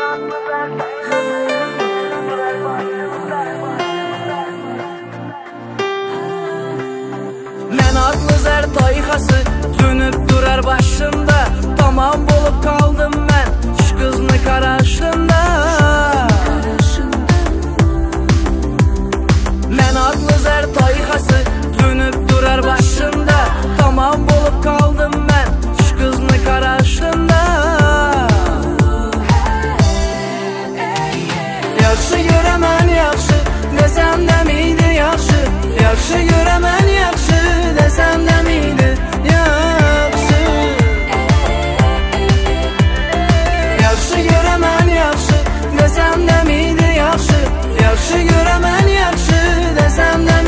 Men aklı zər tayxası dönüp durar başımda. Tamam bolup kaldım ben şu kızını qaraşında. Men aklı zər tayxası dönüp durar başımda. Tamam bolup kaldım ben şu kızını qaraşında. Yaxşı görəmən yaxşı desem de miydi yaxşı. Yaxşı görəmən yaxşı desem de miydi yaxşı. Yaxşı görəmən yaxşı desem de miydi yaxşı. Yaxşı görəmən yaxşı desem de